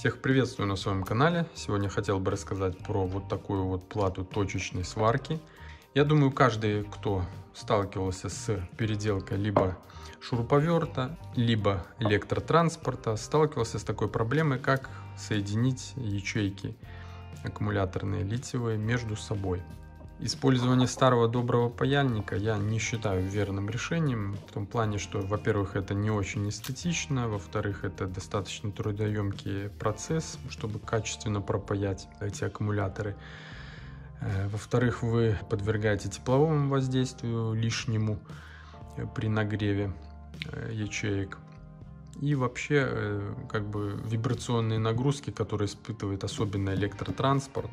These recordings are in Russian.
Всех приветствую на своем канале. Сегодня хотел бы рассказать про вот такую вот плату точечной сварки. Я думаю, каждый, кто сталкивался с переделкой либо шуруповерта, либо электротранспорта, сталкивался с такой проблемой, как соединить ячейки аккумуляторные литиевые между собой. Использование старого доброго паяльника я не считаю верным решением, в том плане, что, во-первых, это не очень эстетично, во-вторых, это достаточно трудоемкий процесс, чтобы качественно пропаять эти аккумуляторы. Во-вторых, вы подвергаете тепловому воздействию лишнему при нагреве ячеек. И вообще, как бы вибрационные нагрузки, которые испытывает особенно электротранспорт,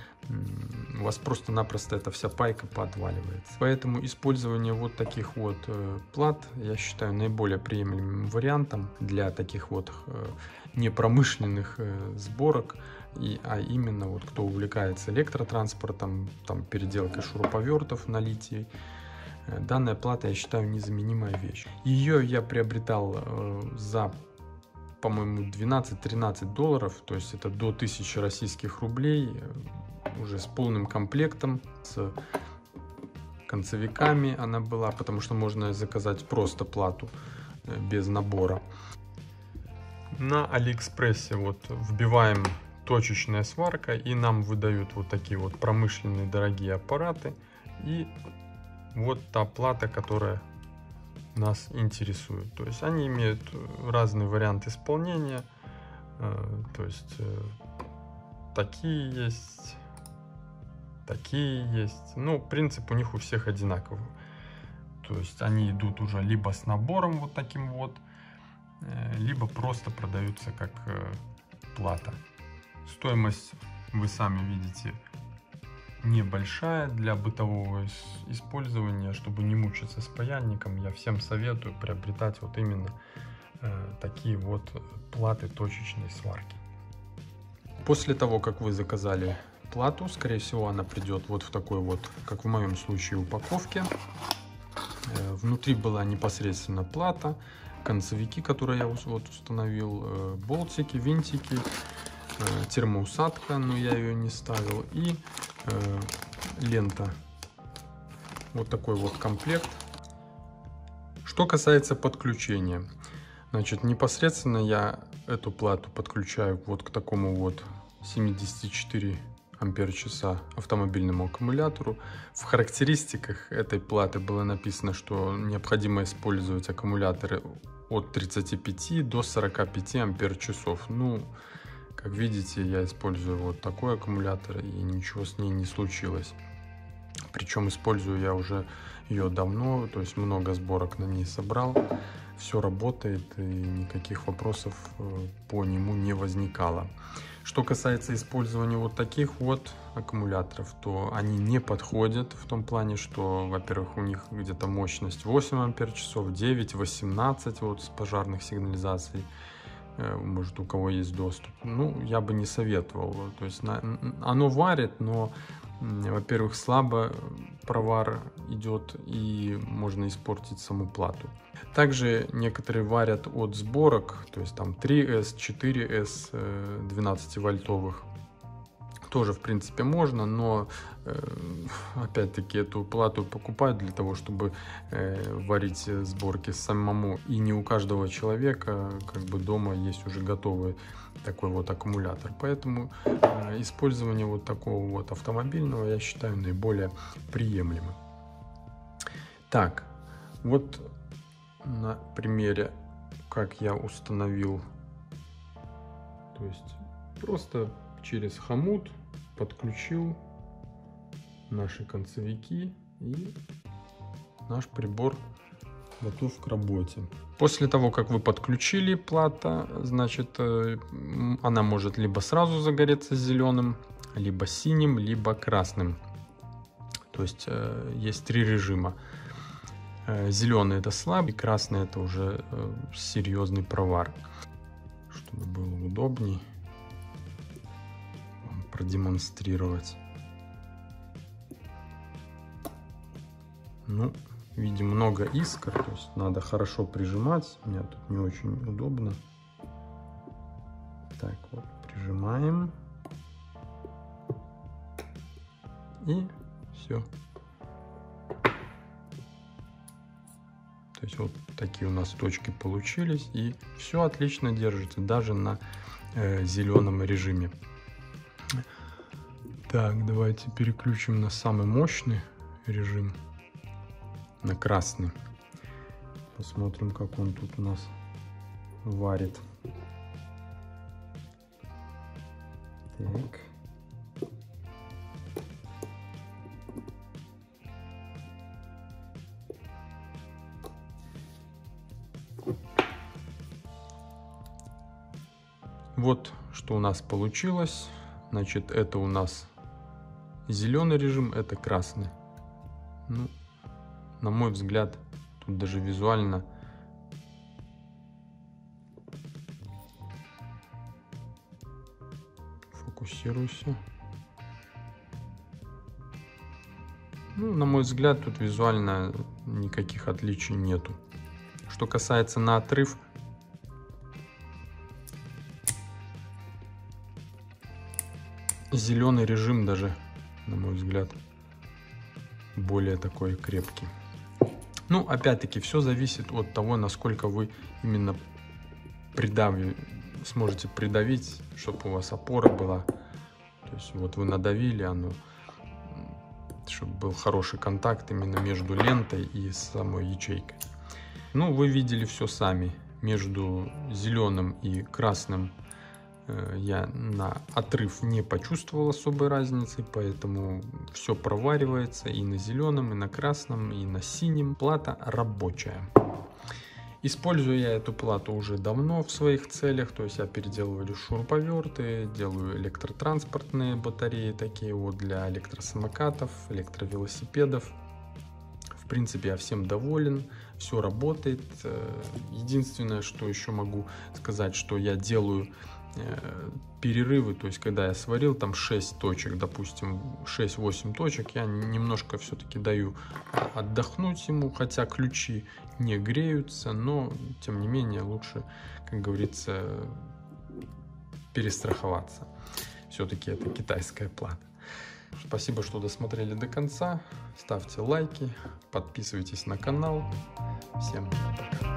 у вас просто-напросто эта вся пайка поотваливается. Поэтому использование вот таких вот плат я считаю наиболее приемлемым вариантом для таких вот непромышленных сборок, а именно вот кто увлекается электротранспортом, там переделкой шуруповертов на литий. Данная плата, я считаю, незаменимая вещь. Ее я приобретал за, по-моему, 12-13 долларов, то есть это до 1000 российских рублей, уже с полным комплектом, с концевиками она была, потому что можно заказать просто плату без набора. На Алиэкспрессе вот вбиваем точечная сварка, и нам выдают вот такие вот промышленные дорогие аппараты. И вот та плата, которая нас интересует. То есть они имеют разные варианты исполнения. То есть такие есть, такие есть. Ну, принцип у них у всех одинаковый. То есть они идут уже либо с набором вот таким вот, либо просто продаются как плата. Стоимость, вы сами видите, небольшая для бытового использования. Чтобы не мучиться с паяльником, я всем советую приобретать вот именно такие вот платы точечной сварки. После того, как вы заказали плату, скорее всего, она придет вот в такой вот, как в моем случае, упаковке. Внутри была непосредственно плата, концевики, которые я вот установил, болтики, винтики, термоусадка, но я ее не ставил, и лента. Вот такой вот комплект. Что касается подключения, значит, непосредственно я эту плату подключаю вот к такому вот 74 ампер-часа автомобильному аккумулятору. В характеристиках этой платы было написано, что необходимо использовать аккумуляторы от 35 до 45 ампер-часов. Ну, как видите, я использую вот такой аккумулятор, и ничего с ней не случилось. Причем использую я уже ее давно, то есть много сборок на ней собрал. Все работает, и никаких вопросов по нему не возникало. Что касается использования вот таких вот аккумуляторов, то они не подходят в том плане, что, во-первых, у них где-то мощность 8 ампер-часов, 9, 18 вот с пожарных сигнализаций. Может, у кого есть доступ. Ну, я бы не советовал. То есть оно варит, но, во-первых, слабо провар идет, и можно испортить саму плату. Также некоторые варят от сборок, то есть там 3S, 4S 12-вольтовых. Тоже, в принципе, можно, но опять-таки эту плату покупают для того, чтобы варить сборки самому. И не у каждого человека как бы дома есть уже готовый такой вот аккумулятор. Поэтому использование вот такого вот автомобильного я считаю наиболее приемлемым. Так, вот на примере, как я установил, то есть просто через хомут подключил наши концевики, и наш прибор готов к работе. После того, как вы подключили плата, значит, она может либо сразу загореться зеленым, либо синим, либо красным. То есть есть три режима. Зеленый — это слабый, красный — это уже серьезный провар. Чтобы было удобней вам продемонстрировать. Ну, видим много искр, то есть надо хорошо прижимать. У меня тут не очень удобно. Так вот, Прижимаем. И все. То есть вот такие у нас точки получились. И все отлично держится, даже на зеленом режиме. Так, давайте переключим на самый мощный режим, на красный. Посмотрим, как он тут у нас варит. Так. Вот что у нас получилось. Значит, это у нас зеленый режим, это красный. Ну, на мой взгляд, тут даже визуально фокусируйся. Ну, на мой взгляд, тут визуально никаких отличий нету. Что касается на отрыв, зеленый режим даже, на мой взгляд, более такой крепкий. Ну, опять-таки, все зависит от того, насколько вы именно сможете придавить, чтобы у вас опора была. То есть вот вы надавили, оно, чтобы был хороший контакт именно между лентой и самой ячейкой. Ну, вы видели все сами. Между зеленым и красным я на отрыв не почувствовал особой разницы, поэтому все проваривается и на зеленом, и на красном, и на синем. Плата рабочая. Использую я эту плату уже давно в своих целях, то есть я переделываю шуруповерты, делаю электротранспортные батареи такие вот для электросамокатов, электровелосипедов. В принципе, я всем доволен, все работает. Единственное, что еще могу сказать, что я делаю перерывы, то есть когда я сварил там 6 точек, допустим 6-8 точек, я немножко все-таки даю отдохнуть ему, хотя ключи не греются, но тем не менее лучше, как говорится, перестраховаться. Все-таки это китайская плата. Спасибо, что досмотрели до конца. Ставьте лайки, подписывайтесь на канал. Всем пока.